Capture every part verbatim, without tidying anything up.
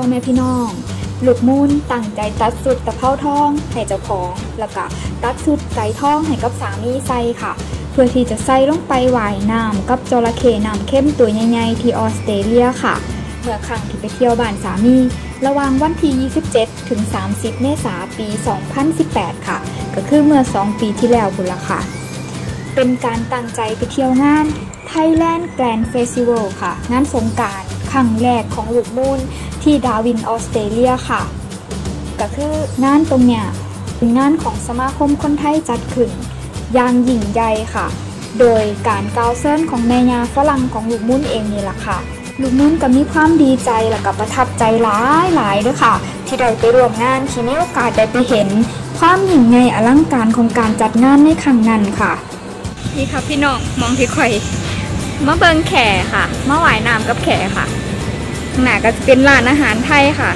อแม่พี่น้องลูกมูลตั้งใจตัดสุดตะเภาทองให้เจ้าของแล้วก็ตัดสุดไก่ทองให้กับสามีใส่ค่ะเพื่อที่จะใส่ลงไปว่ายน้ำกับจระเข้น้ำเข้มตัวใหญ่ๆที่ออสเตรเลียค่ะเมื่อครั้งที่ไปเที่ยวบ้านสามีระหว่างวันที่ยี่สิบเจ็ดถึงสามสิบเมษายนปีสองพันสิบแปดค่ะก็คือเมื่อสองปีที่แล้วบุญละค่ะเป็นการตั้งใจไปเที่ยวงาน Thailand Grand Festival ค่ะงานสงกรานต์ครั้งแรกของลูกมูลที่ดาวินออสเตรเลียค่ะก็คืองานตรงเนี้ยเป็นงานของสมาคมคนไทยจัดขึ้นอย่างยิ่งใหญ่ค่ะโดยการกล่าวเชิญของแม่ย่าฝรั่งของลูกมูลเองนี่แหละค่ะลูกมูลก็มีความดีใจและก็ประทับใจหลายหลายด้วยค่ะที่ได้ไปร่วมงานที่มีโอกาสได้ไปเห็นความยิ่งใหญ่อลังการของการจัดงานในครั้งนั้นค่ะนี่ค่ะพี่น้องมองที่ข่อยมาเบิงแข่ค่ะมาว่ายน้ำกับแข่ค่ะข้างหน้าก็จะเป็นร้านอาหารไทยค่ะ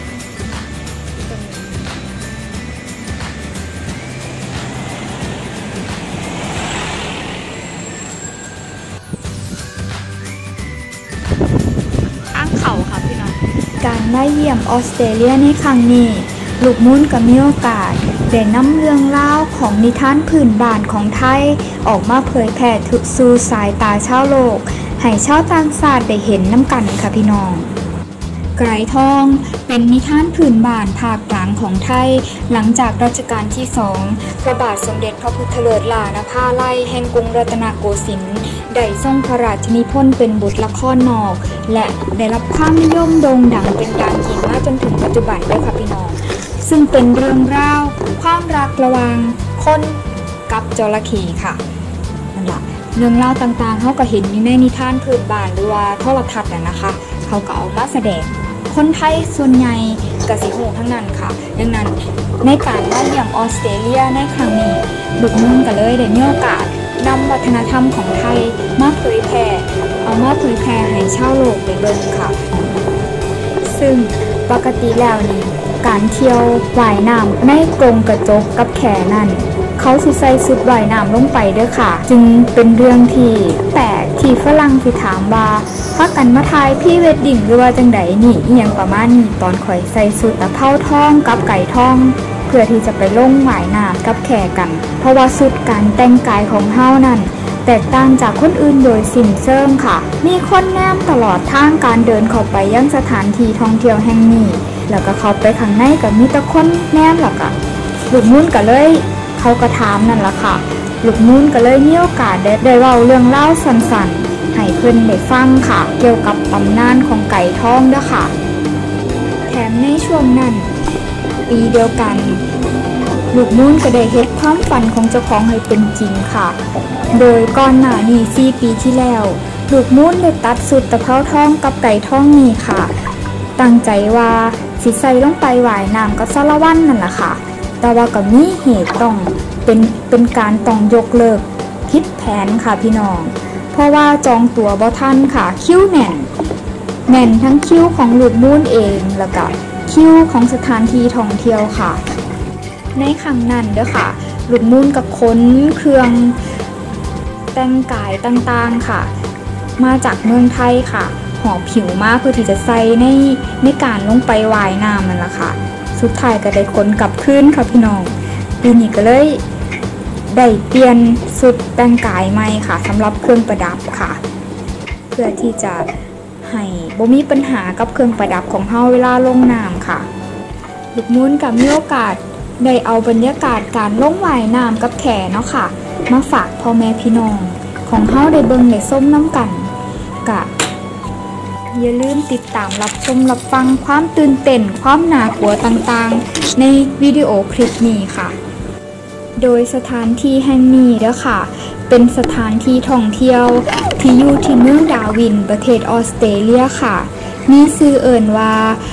ข้างเขาค่ะพี่น้องการมาเยี่ยมออสเตรเลียในครั้งนี้ลูกมูลก็มีโอกาสได้นำเรื่องราวของนิทานพื้นบ้านของไทยออกมาเผยแพร่สู่สายตาชาวโลกให้ชาวต่างชาติได้เห็นน้ำกันค่ะพี่น้องไก่ทองเป็นนิทานพื้นบ้านภาคกลางของไทยหลังจากรัชกาลที่สองพระบาทสมเด็จพระพุทธเลิศลานภาลัยแห่งกรุงรัตนโกสินทร์ได้ทรงพระราชนิพนธ์เป็นบทละครนอกและได้รับความนิยมโด่งดังเป็นอย่างยิ่งมาจนถึงปัจจุบันด้วยค่ะพี่น้องซึ่งเป็นเรื่องราวความรักระหว่างคนกับจระเข้ค่ะนั่นแหละเรื่องราวต่างๆเขาก็เห็นในนิทานพื้นบ้านหรือว่าโทรทัศน์น่ะนะคะเขาก็เอามาแสดงคนไทยส่วนใหญ่กสิหูทั้งนั้นค่ะดังนั้นในการมาเยี่ยมออสเตรเลียในครั้งนี้ลูกมูลก็เลยได้มีโอกาสนำวัฒนธรรมของไทยมาเผยแพร่เอามาเผยแพร่ให้ชาวโลกได้เบิ่งค่ะซึ่งปกติแล้วนี่การเที่ยวว่ายน้ำในกรงกระจกกับแขนั่นเขาสิใส่ชุดว่ายน้ำลงไปด้วยค่ะจึงเป็นเรื่องที่แปลกที่ฝรั่งสิถามว่าพากันมาถ่ายพรีเวดดิ้งหรือว่าจังไดนี่อีหยังประมาณนี้ตอนข่อยใส่ชุดตะเภาทองกับไก่ทองเพื่อที่จะไปลงว่ายน้ำกับแขกันเพราะว่าชุดการแต่งกายของเฮานั่นแตกต่างจากคนอื่นโดยสิ้นเชิงค่ะมีคนแนมตลอดทางการเดินเข้าไปยังสถานที่ท่องเที่ยวแห่งนี้แล้วก็เข้าไปข้างในก็มีแต่คนแนมแล้วก็ลูกมูลก็เลยเขาก็ถามนั่นล่ะค่ะลูกมูลก็เลยมีโอกาสได้ได้เล่าเรื่องเล่าสั้นๆให้เพิ่นได้ฟังค่ะเกี่ยวกับตำนานของไก่ทองด้วยค่ะแถมในช่วงนั้นปีเดียวกันลูกมูลก็ได้เฮ็ดความฝันของเจ้าของให้เป็นจริงค่ะโดยก่อนหน้านี้สี่ปีที่แล้วลูกมูลได้ตัดสุดตะเภาทองกับไก่ทองนี่ค่ะตั้งใจว่าสิใส่ลงไปว่ายน้ำกับสารวัตรนั่นแหละค่ะแต่ว่าก็มีเหตุต้องเป็นเป็นการต้องยกเลิกผิดแผนค่ะพี่น้องเพราะว่าจองตั๋วบ่ทันค่ะคิวแน่นแน่นทั้งคิวของลูกมูลเองแล้วก็คิวของสถานที่ท่องเที่ยวค่ะในครั้งนั้นเด้อค่ะลูกมูลกับขนเครื่องแต่งกายต่างๆค่ะมาจากเมืองไทยค่ะหอบผิวมาเพื่อที่จะใส่ในในการลงไปว่ายน้ำนั่นแหละค่ะสุดท้ายก็ได้ขนกลับคืนค่ะพี่น้องปีนี้ก็เลยได้เปลี่ยนชุดแต่งกายใหม่ค่ะสำหรับเครื่องประดับค่ะเพื่อที่จะให้บ่มีปัญหากับเครื่องประดับของเฮาเวลาลงน้ำค่ะลูกมูลกับมีโอกาสได้เอาบรรยากาศการลงว่ายน้ำกับแขเนาะค่ะมาฝากพ่อแม่พี่น้องของเฮาได้เบิ่งได้ส้มน้ำกันกะอย่าลืมติดตามรับชมรับฟังความตื่นเต้นความน่ากลัวต่างๆในวิดีโอคลิปนี้ค่ะโดยสถานที่แห่งนี้เด้อค่ะเป็นสถานที่ท่องเที่ยวที่อยู่ที่เมืองดาวินประเทศออสเตรเลียค่ะมีชื่อเอิ่นว่า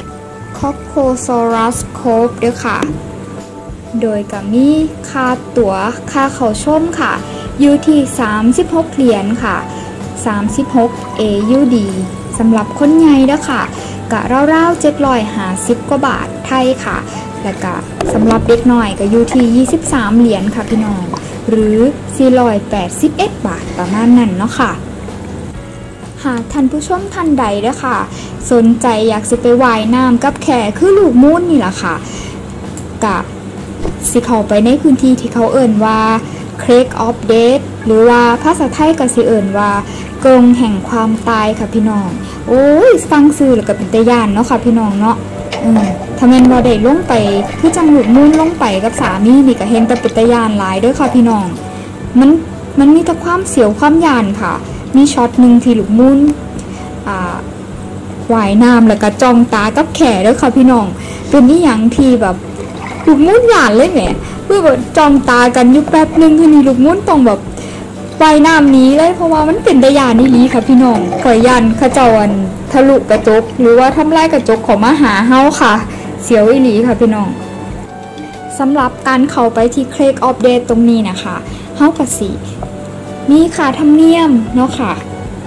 Cocksaurus Cove เด้อค่ะโดยก็มีค่าตั๋วค่าเข้าชมค่ะอยู่ที่สามสิบหกเหรียญค่ะสามสิบหก เอ ยู ดี สำหรับคนใหญ่เด้อค่ะกะราวๆเจ็ดร้อยห้าสิบกว่าบาทไทยค่ะแล้วก็สำหรับเด็กน้อยก็อยู่ที่ยี่สิบสามเหรียญค่ะพี่น้องหรือสี่ร้อยแปดสิบเอ็ดบาทประมาณนั้นเนาะค่ะหากท่านผู้ชมท่านใดเด้อค่ะสนใจอยากสิไปว่ายน้ำกับแขคือลูกมูนนี่แหละค่ะกะสิเข้าไปในพื้นที่ที่เขาเอิ่นว่า Creek of Death หรือว่าภาษาไทยก็สิเอิ่นว่ากรงแห่งความตายค่ะพี่น้องโอ้ยฟังซื่อแล้วก็เป็นตาย่านเนาะค่ะพี่น้องเนาะอืมถ้าแม่นบ่ได้ลงไปคือจังลูกมูนลงไปกับสามีนี่ก็เห็นแต่เป็นตาย่านหลายเด้อค่ะพี่น้องมันมันมีแต่ความเสียวความย่านค่ะมีช็อตนึงที่ลูกมูนอ่าว่ายน้ำแล้วก็จ้องตากับแขเด้อค่ะพี่น้องเป็นอีหยังที่แบบลูกมูนย่านเลยแหมคือแบบจ้องตากันอยู่แป๊บนึงทีนี้ลูกมูนต้องแบบว่ายน้ำนี้เลยเพราะว่ามันเป็นตาย่านนี่ลีค่ะพี่น้องข่อยยันเขาเจ้าอันทะลุกระจกหรือว่าทำลายกระจกของมาหาเฮาค่ะเสียวอีหลีค่ะพี่น้องสำหรับการเข้าไปที่ Creek of Death ตรงนี้นะคะเฮาก็สิมีค่าธรรมเนียมเนาะค่ะ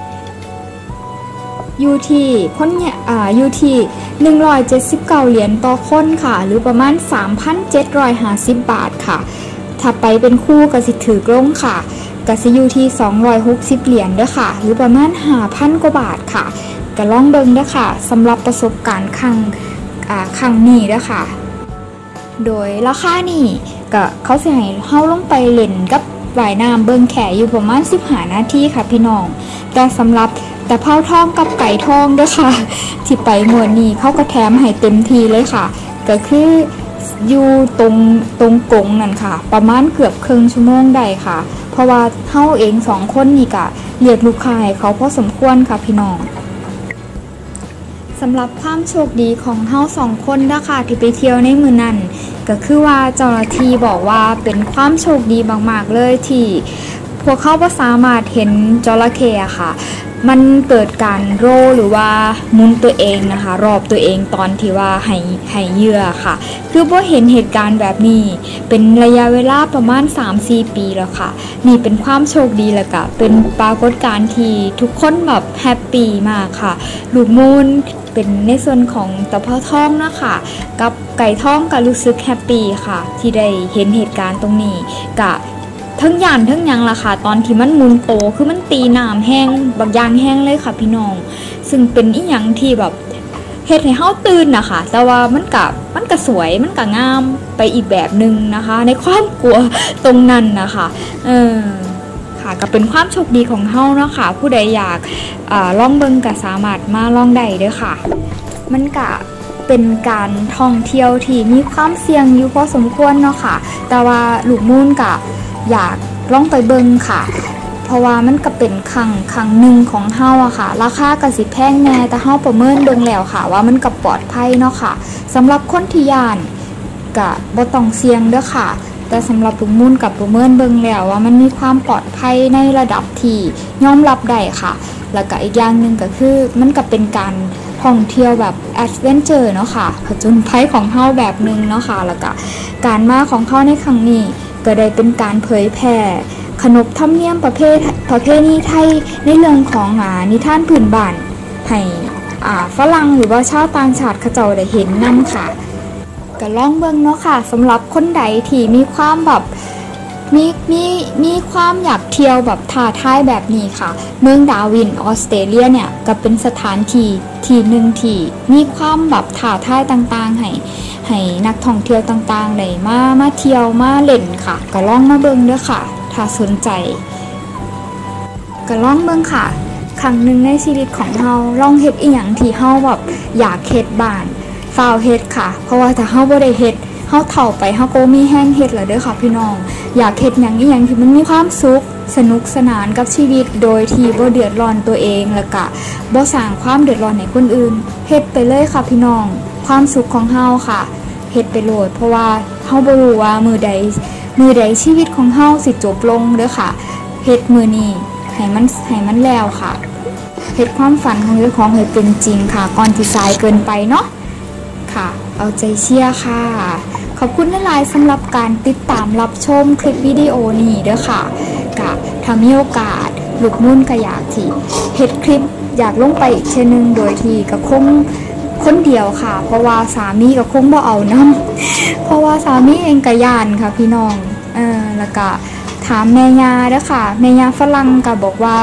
อยู่ที่คนเนี่ยอ่าอยู่ที่หนึ่งร้อยเจ็ดสิบเก้าเหรียญต่อคนค่ะหรือประมาณ สามพันเจ็ดร้อยห้าสิบ บาทค่ะถ้าไปเป็นคู่ก็สิถือกลงค่ะก็สิอยู่ที่สองร้อยหกสิบเหรียญเด้อค่ะหรือประมาณ ห้าพัน กว่าบาทค่ะก็ลองเบิ่งเด้อค่ะสำหรับประสบการณ์ครั้งอ่าครั้งนี้เด้อค่ะโดยราคานี่ก็เขาสิให้เฮาลงไปเล่นกับว่ายน้ำเบิ่งแขอยู่ประมาณสิบห้านาทีค่ะพี่น้องแต่สำหรับแต่เผาทองกับไก่ทองด้วยค่ะที่ไปงวดนี้เขาก็แถมให้เต็มทีเลยค่ะก็คืออยู่ตรงตรงกงนั่นค่ะประมาณเกือบครึ่งชั่วโมงได้ค่ะเพราะว่าเฮาเองสองคนนี่ก็เรียกลูกค้าให้เขาพอสมควรค่ะพี่น้องสำหรับความโชคดีของเฮาสองคนนะคะที่ไปเที่ยวในมื้อนั้นก็คือว่าเจ้าหน้าที่บอกว่าเป็นความโชคดีมากๆเลยที่พวกเขาบ่สามารถเห็นจระเข้ค่ะมันเกิดการโรหรือว่าหมุนตัวเองนะคะรอบตัวเองตอนที่ว่าให้ให้เหยื่อค่ะคือบ่เห็นเหตุการณ์แบบนี้เป็นระยะเวลาประมาณ สามถึงสี่ ปีแล้วค่ะนี่เป็นความโชคดีแล้วก็เป็นปรากฏการณ์ที่ทุกคนแบบแฮปปี้มากค่ะลูกมูนเป็นในส่วนของตะเภาทองนะคะกับไก่ทองก็รู้สึกแฮปปี้ค่ะที่ได้เห็นเหตุการณ์ตรงนี้กะทั้งย่านทั้งยังล่ะค่ะตอนที่มันมุนโตคือมันตีน้ำแห้งบางอย่างแห้งเลยค่ะพี่น้องซึ่งเป็นอีหยังที่แบบเฮ็ดให้เฮาตื่นนะคะแต่ว่ามันกะมันกะสวยมันกะงามไปอีกแบบนึงนะคะในความกลัวตรงนั้นนะคะเออค่ะก็เป็นความโชคดีของเฮาเนาะค่ะผู้ใดอยากอ่าลองเบิ่งก็สามารถมาลองได้เด้อค่ะมันกะเป็นการท่องเที่ยวที่มีความเสี่ยงอยู่พอสมควรเนาะค่ะแต่ว่าลูกมูนกะอยากลองไปเบิ่งค่ะเพราะว่ามันก็เป็นครั้งครั้งหนึ่งของเฮาอะค่ะราคาก็สิแพงแน่แต่เฮาประเมินเบิ่งแล้วค่ะว่ามันก็ปลอดภัยเนาะค่ะสำหรับคนที่ย่านก็บ่ต้องเสี่ยงเด้อค่ะแต่สำหรับลูกมูนกับประเมินเบิ่งแล้วว่ามันมีความปลอดภัยในระดับที่ยอมรับได้ค่ะแล้วก็อีกอย่างนึงก็คือมันก็เป็นการท่องเที่ยวแบบแอดเวนเจอร์เนาะค่ะผจญภัยของเฮาแบบนึงเนาะค่ะแล้วก็การมาของเฮาในครั้งนี้ก็ได้เป็นการเผยแพร่ขนบธรรมเนียมประเพณีประเพณีไทยในเรื่องของอ่านิทานพื้นบ้านให้อ่าฝรั่งหรือว่าชาวต่างชาติเขาเจ้าได้เห็นนำค่ะก็ลองเบิ่งเนาะค่ะสำหรับคนใดที่มีความแบบมีมีมีความอยากเที่ยวแบบท้าทายแบบนี้ค่ะเมืองดาวินออสเตรเลียเนี่ยก็เป็นสถานที่ที่หนึ่งที่มีความแบบท้าทายต่างๆให้ให้นักท่องเที่ยวต่างๆได้มามาเที่ยวมาเล่นค่ะก็ลองมาเบิ่งเด้อค่ะถ้าสนใจก็ลองเบิ่งค่ะครั้งหนึ่งในชีวิตของเฮาลองเฮ็ดอีหยังที่เฮาแบบอยากเฮ็ดบ้างฟาวเฮ็ดค่ะเพราะว่าถ้าเฮาบ่ได้เฮ็ดเฮาเฒ่าไปเฮาก็มีแห้งเฮ็ดแล้วเด้อค่ะพี่น้องอยากเฮ็ดหยังอีหยังที่มันมีความสุขสนุกสนานกับชีวิตโดยที่บ่เดือดร้อนตัวเองแล้วก็บ่สร้างความเดือดร้อนให้คนอื่นเฮ็ดไปเลยค่ะพี่น้องความสุขของเฮาค่ะเฮ็ดไปโลดเพราะว่าเฮาบ่รู้ว่ามื้อใดมื้อใดชีวิตของเฮาสิจบลงเด้อค่ะเฮ็ดมื้อนี้ให้มันให้มันแล้วค่ะเฮ็ดความฝันของเจ้าของให้เป็นจริงค่ะก่อนที่สายเกินไปเนาะค่ะเอาใจเชียร์ค่ะขอบคุณหลายๆสำหรับการติดตามรับชมคลิปวิดีโอนี้เด้อค่ะกะถ้ามีโอกาสลูกมุ่นก็อยากที่เฮ็ดคลิปอยากลงไปอีกเช่นนึงโดยที่ก็คงคนเดียวค่ะเพราะว่าสามีก็คงบ่เอานำเพราะว่าสามีเองก็ย่านค่ะพี่น้องเออแล้วก็ถามแม่ย่าเด้อค่ะแม่ย่าฝรั่งก็บอกว่า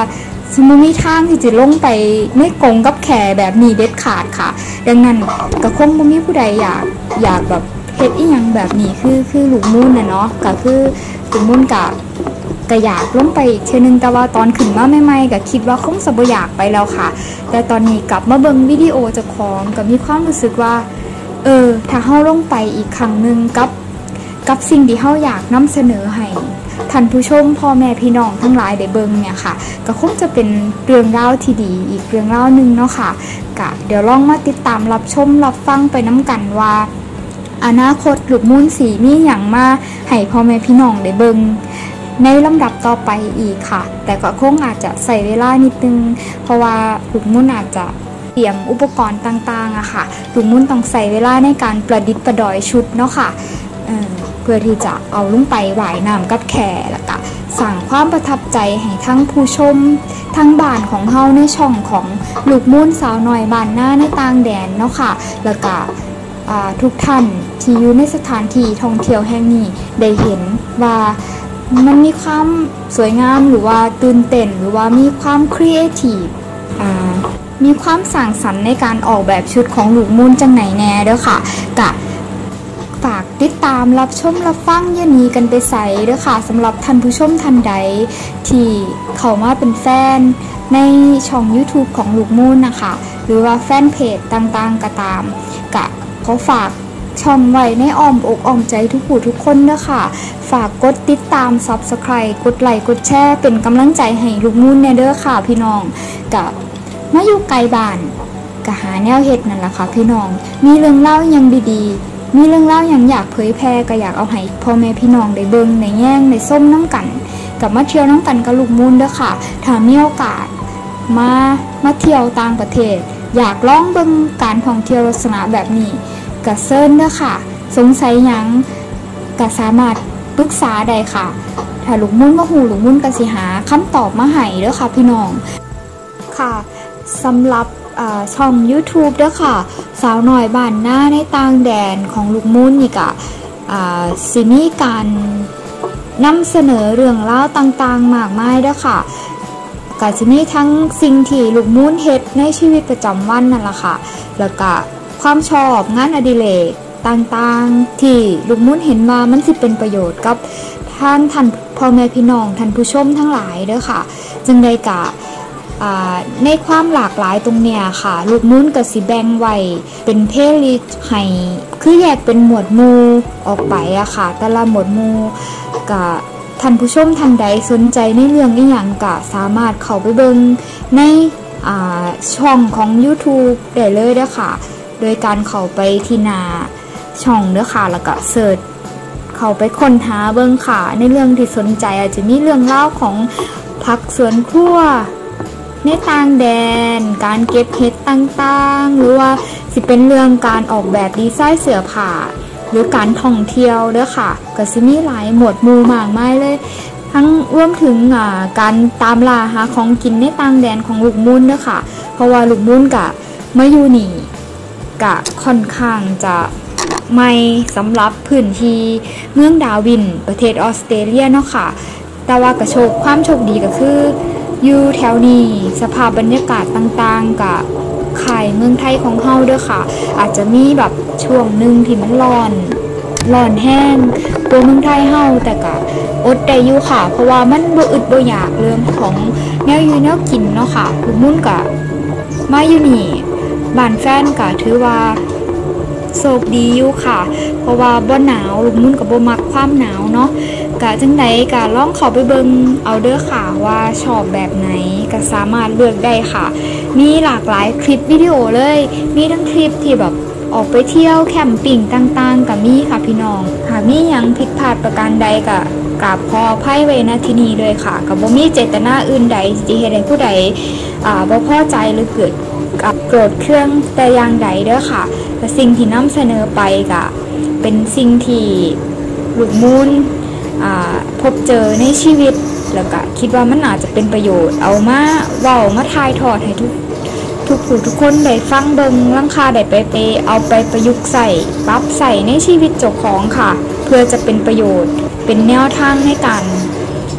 สมมติมีทางที่จะลงไปไม่กงกับแขแบบนี้เด็ดขาดค่ะดังนั้นก็คงบ่มีผู้ใดอยากอยากแบบเฮ็ดอีหยังแบบนี้คือคือลูกมูนน่ะเนาะก็คือลูกมูนก็ก็อยากลงไปอีกเทื่อนึงแต่ว่าตอนขึ้นมาใหม่ๆก็คิดว่าคงสิบ่อยากไปแล้วค่ะแต่ตอนนี้กลับมาเบิ่งวิดีโอเจ้าของก็มีความรู้สึกว่าเออถ้าเฮาลงไปอีกครั้งนึงกับกับสิ่งที่เฮาอยากนำเสนอให้ท่านผู้ชมพ่อแม่พี่น้องทั้งหลายได้เบิ่งเนี่ยค่ะก็คงจะเป็นเรื่องราวที่ดีอีกเรื่องราวนึงเนาะค่ะก็เดี๋ยวลองมาติดตามรับชมรับฟังไปน้ำกันว่าอนาคตลูกมูลสีมีหยังมาให้พ่อแม่พี่น้องได้เบิ่งในลำดับต่อไปอีกค่ะแต่ก็คงอาจจะใส่เวลานิดนึงเพราะว่าลูกมูลอาจจะเตรียมอุปกรณ์ต่างๆอะค่ะลูกมูลต้องใส่เวลาในการประดิษฐ์ประดอยชุดเนาะค่ะเพื่อที่จะเอาลงไปหว่ายน้ำกับแขแล้วก็สั่งความประทับใจให้ทั้งผู้ชมทั้งบ้านของเฮาในช่องของลูกมูลสาวน้อยบ้านหน้าในต่างแดนเนาะค่ะแล้วก็ทุกท่านที่อยู่ในสถานที่ท่องเที่ยวแห่งนี้ได้เห็นว่ามันมีความสวยงามหรือว่าตื่นเต้นหรือว่ามีความครีเอทีฟมีความสร้างสรรค์ในการออกแบบชุดของลูกมูลจังไหนแน่เด้อค่ะกะฝากติดตามรับชมรับฟังเย็นนี้กันไปใส่เด้อค่ะสำหรับท่านผู้ชมท่านใดที่เข้ามาเป็นแฟนในช่อง YouTube ของลูกมูลนะคะหรือว่าแฟนเพจต่างๆก็ตามกะขอฝากช่องไว้ในอ้อมอกอ้อมใจทุกผู้ทุกคนเด้อค่ะฝากกดติดตาม ซับสไครบ์ กดไลค์กดแชร์เป็นกำลังใจให้ลูกมูลแน่เด้อค่ะพี่น้องกะมาอยู่ไกลบ้านกะหาแนวเฮ็ดนั่นล่ะค่ะพี่น้องมีเรื่องเล่ายังดีๆมีเรื่องเล่ายังอยากเผยแพร่ก็อยากเอาให้พ่อแม่พี่น้องได้เบิ่งได้แย่งได้ส้มน้ำกันกับมาเที่ยวน้ำกันกับลูกมูลเด้อค่ะถ้ามีโอกาสมามาเที่ยวต่างประเทศอยากลองเบิ่งการท่องเที่ยวลักษณะแบบนี้กะเซิร์นเด้อค่ะสงสัยหยังกะสามารถปรึกษาได้ค่ะถ้าลูกมูลบ่ฮู้ลูกมูลก็สิหาคำตอบมาให้เด้อค่ะพี่น้องค่ะสำหรับช่อง YouTube เด้อค่ะสาวน้อยบ้านหน้าในต่างแดนของลูกมูลนี่ก็สิมีการนำเสนอเรื่องราวต่างๆมากมายเด้อค่ะก็สิมีทั้งสิ่งที่ลูกมูลเฮ็ดในชีวิตประจำวันนั่นล่ะค่ะแล้วก็ความชอบงานอดิเรกต่างๆที่ลูกมูลเห็นว่ามันสิเป็นประโยชน์กับท่านท่านพ่อแม่พี่น้องท่านผู้ชมทั้งหลายเด้อค่ะจึงได้กะในความหลากหลายตรงเนี้ยค่ะลูกมูลก็สิแบ่งไว้เป็นเพลย์ลิสต์ให้คือแยกเป็นหมวดหมู่ออกไปอะค่ะแต่ละหมวดหมู่ก็ท่านผู้ชมท่านใดสนใจในเรื่องอีหยังก็สามารถเข้าไปเบิ่งในช่องของ YouTube ได้เลยเด้อค่ะโดยการเข้าไปที่หน้าช่องเด้อค่ะแล้วก็เสิร์ชเข้าไปค้นหาเบิ่งค่ะในเรื่องที่สนใจอาจจะมีเรื่องราวของผักสวนครัวในต่างแดนการเก็บเห็ดต่างๆหรือว่าสิเป็นเรื่องการออกแบบดีไซน์เสื้อผ้าหรือการท่องเที่ยวเด้อค่ะก็สิมีหลายหมวดหมู่มากมายเลยทั้งรวมถึงการตามล่าหาของกินในต่างแดนของลูกมูลเด้อค่ะเพราะว่าลูกมูลก็มาอยู่นี่กะค่อนข้างจะไม่สำหรับพื้นที่เมืองดาวินประเทศออสเตรเลียเนาะค่ะแต่ว่ากระโชคความโชคดีก็คืออยู่แถวนี้สภาพบรรยากาศต่างๆกับขายเมืองไทยของเฮาเด้อค่ะอาจจะมีแบบช่วงหนึ่งที่มันร้อนร้อนแห้งตัวเมืองไทยเฮาแต่ก็อดได้อยู่ค่ะเพราะว่ามันบ่อึดบ่อยากเรื่องของแนวอยู่แนวกินเนาะค่ะลูกมูลก็มาอยู่นี่บ้านแฟนก็ถือว่าโชคดีอยู่ค่ะเพราะว่าบ่หนาวลูกมูลก็บ่มักความหนาวเนาะกะจังไดก็ลองเข้าไปเบิ่งเอาเด้อค่ะว่าชอบแบบไหนก็สามารถเลือกได้ค่ะมีหลากหลายคลิปวิดีโอเลยมีทั้งคลิปที่แบบออกไปเที่ยวแคมปิ้งต่างๆก็มีค่ะพี่น้องค่ะมีหยังผิดพลาดประการใดก็กราบขออภัยไว้ณที่นี้เลยค่ะก็บ่มีเจตนาอื่นใดที่เฮ็ดให้ผู้ใดอ่าบ่พอใจหรือเกิดโกรธเครื่องแต่อย่างใดเด้อค่ะแต่สิ่งที่นำเสนอไปก็เป็นสิ่งที่ลูกมูลพบเจอในชีวิตแล้วก็คิดว่ามันอาจจะเป็นประโยชน์เอามาเว้ามาถ่ายทอดให้ทุกทุกผู้ทุกคนได้ฟังเบิ่งลังคาได้ไปไปเอาไปประยุกต์ใส่ปรับใส่ในชีวิตเจ้าของค่ะเพื่อจะเป็นประโยชน์เป็นแนวทางในการ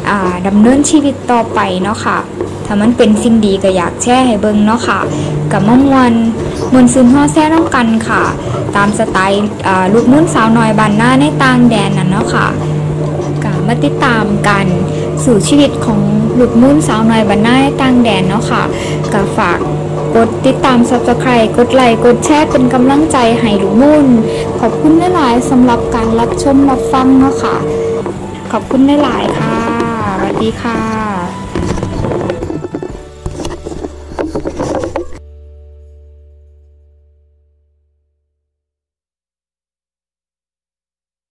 อ่าดำเนินชีวิตต่อไปเนาะค่ะถ้ามันเป็นสิ่งดีก็อยากแชร์ให้เบิ่งเนาะค่ะกับมะม่วนมวนซึนห่อแซ่น้ำกันค่ะตามสไตล์อ่าลูกนุ่นสาวน้อยบ้านหน้าในต่างแดนนั่นเนาะค่ะก็มาติดตามกันสู่ชีวิตของลูกนุ่นสาวน้อยบ้านหน้าในต่างแดนเนาะค่ะก็ฝากกดติดตาม ซับสไครบ์ กดไลค์กดแชร์เป็นกำลังใจให้ลูกนุ่นขอบคุณหลายๆสำหรับการรับชมรับฟังเนาะค่ะขอบคุณหลายๆค่ะสวัสดีค่ะ